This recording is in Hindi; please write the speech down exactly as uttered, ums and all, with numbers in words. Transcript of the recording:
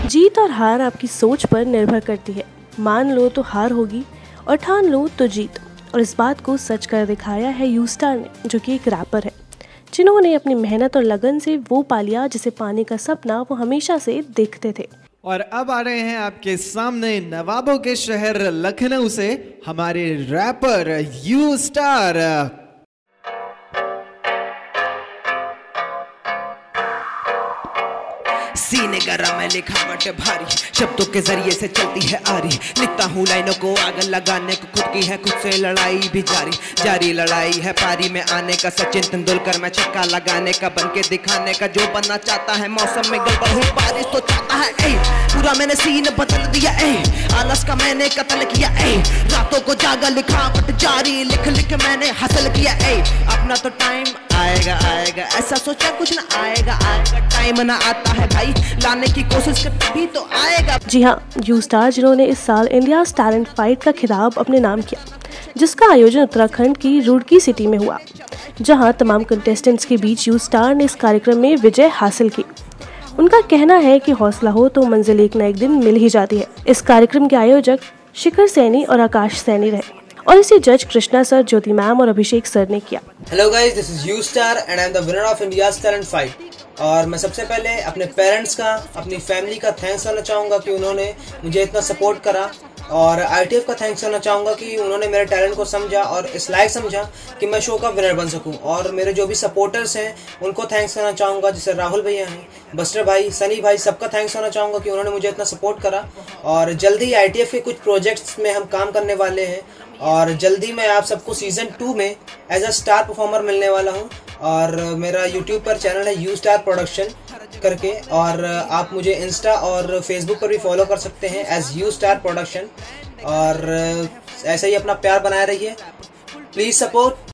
जीत और हार आपकी सोच पर निर्भर करती है। मान लो तो हार होगी और ठान लो तो जीत। और इस बात को सच कर दिखाया है यू स्टार ने, जो कि एक रैपर है, जिन्होंने अपनी मेहनत और लगन से वो पा लिया जिसे पाने का सपना वो हमेशा से देखते थे। और अब आ रहे हैं आपके सामने नवाबों के शहर लखनऊ से हमारे रैपर यू स्टार। सीने गरम है, लिखावट भारी, शब्दों के जरिए से चलती है आरी। लिखता हूँ लाइनों को आग लगाने को, खुद की है खुद से लड़ाई भी जारी। जारी लड़ाई है पारी में आने का, सचिन तेंदुलकर में छक्का लगाने का, बन के दिखाने का जो बनना चाहता है। मौसम में गड़बड़ हुई बारिश तो चाहता है ए, पूरा मैंने सीन बदल दिया ए, आलस का मैंने कत्ल किया ए, रातों को जागा लिखावट जारी, लिख लिख मैंने हासिल किया ए। अपना तो टाइम आएगा आएगा, ऐसा सोचा कुछ ना आएगा आएगा, टाइम ना आता है भाई, लाने की कोशिश कर तभी तो आएगा। जी हाँ, यू स्टार जिन्होंने इस साल इंडिया टैलेंट फाइट का खिताब अपने नाम किया, जिसका आयोजन उत्तराखंड की रुड़की सिटी में हुआ, जहां तमाम कंटेस्टेंट्स के बीच यू स्टार ने इस कार्यक्रम में विजय हासिल की। उनका कहना है कि हौसला हो तो मंजिल एक न एक दिन मिल ही जाती है। इस कार्यक्रम के आयोजक शिखर सैनी और आकाश सैनी रहे, और इसे जज कृष्णा सर, ज्योति मैम और अभिषेक सर ने किया। Hello guys, this is U star and I am the winner of India's talent fight. और मैं सबसे पहले अपने पेरेंट्स का, अपनी फैमिली का थैंक्स करना चाहूँगा कि उन्होंने मुझे इतना सपोर्ट करा, और आई टी एफ का थैंक्स करना चाहूँगा कि उन्होंने मेरे टैलेंट को समझा और इस लायक समझा कि मैं शो का विनर बन सकूँ। और मेरे जो भी सपोर्टर्स हैं उनको थैंक्स करना चाहूँगा, जैसे राहुल भैया हैं, बस्टर भाई, सनी भाई, सबका थैंक्स करना चाहूँगा कि उन्होंने मुझे इतना सपोर्ट करा। और जल्दी आई टी एफ के कुछ प्रोजेक्ट्स में हम काम करने वाले हैं, और जल्दी मैं आप सबको सीजन टू में एज अ स्टार परफॉर्मर मिलने वाला हूँ। और मेरा यूट्यूब पर चैनल है यू स्टार प्रोडक्शन करके, और आप मुझे इंस्टा और फेसबुक पर भी फॉलो कर सकते हैं एज यू स्टार प्रोडक्शन। और ऐसे ही अपना प्यार बनाए रहिए, प्लीज़ सपोर्ट।